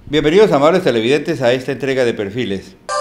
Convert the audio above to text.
Bienvenidos, amables televidentes, a esta entrega de Perfiles.